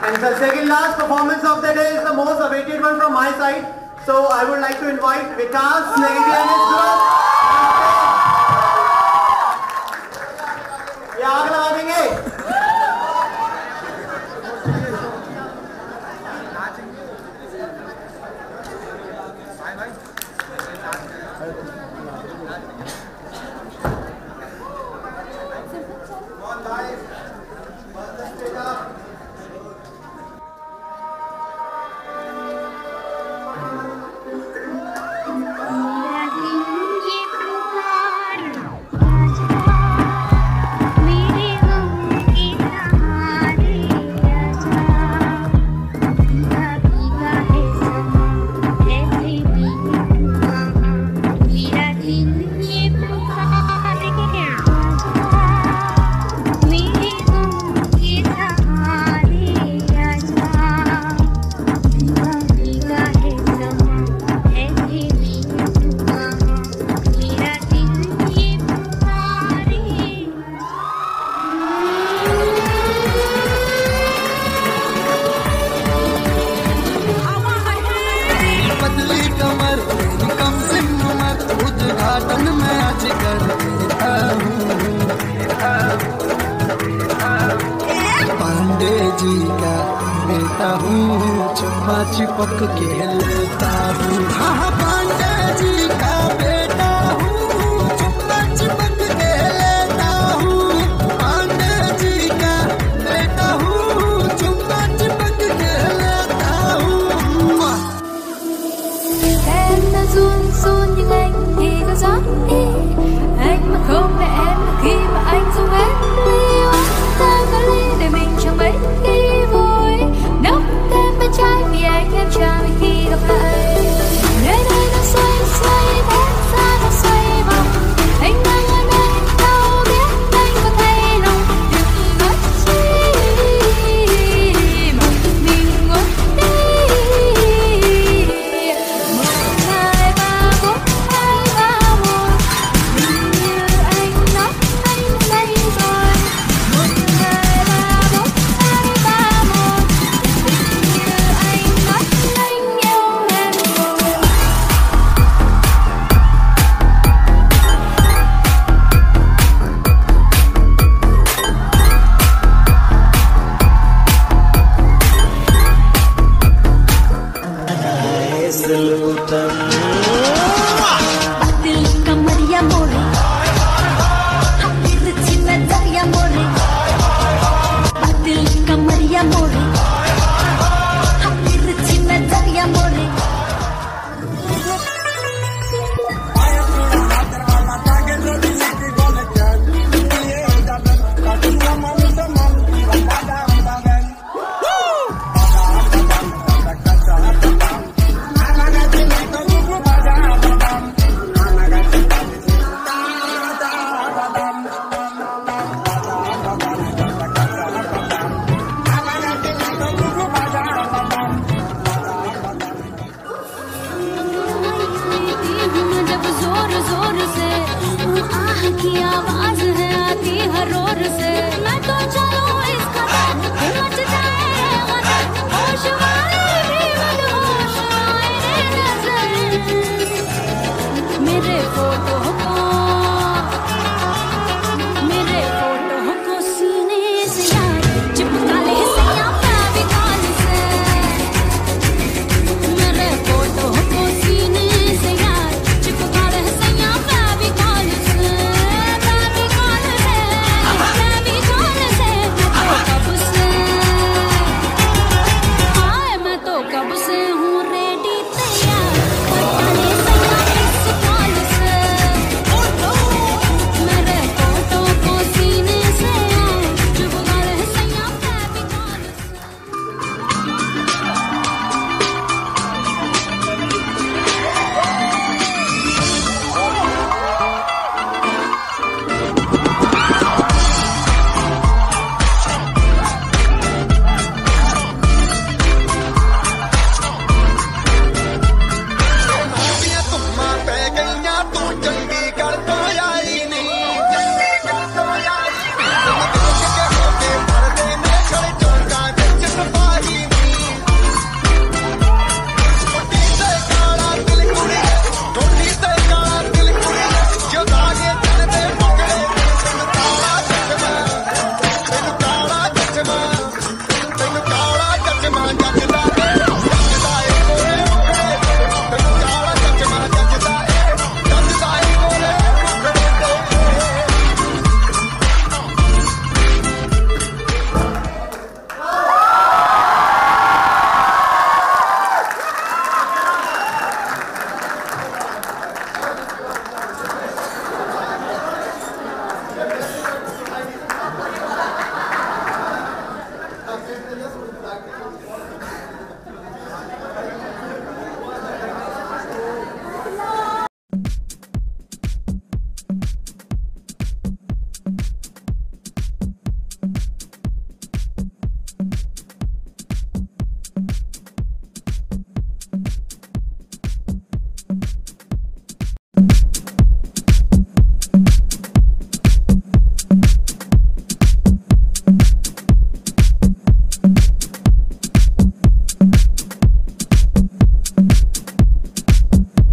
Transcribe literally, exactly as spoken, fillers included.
And the second last performance of the day is the most awaited one from my side. So I would like to invite Vikas Negi and his group. ये आग लगा देंगे. पांडे जी का बेटा हूँ, चुम्मा चिपक के लेता हूँ. हाँ पांडे जी का बेटा हूँ, चुम्मा चिपक के लेता हूँ. पांडे जी का बेटा हूँ, चुम्मा चिपक के लेता हूँ. Em đã run run nhưng anh thì có gió đi. Anh mà không để em khi mà anh dùng hết yêu. Ta có lý để mình chẳng mấy khi vui. Nắm thêm bên trái vì anh em chờ mình khi gặp lại. Nơi đây nó xoay xoay thế gian nó xoay vòng. Anh đang ở nơi đâu biết anh có thấy lòng. Đừng nói chi một mình ngồi đi. Một hai ba bốn hai ba một. Hình như anh nói anh đây rồi. Một hai ba bốn hai ba một. Hình như anh nói anh yêu em rồi. Batil kamar ya more, hatir chinta ya more. Batil kamar ya more, hatir chinta ya more. जब जोर जोर से आह की आवाज़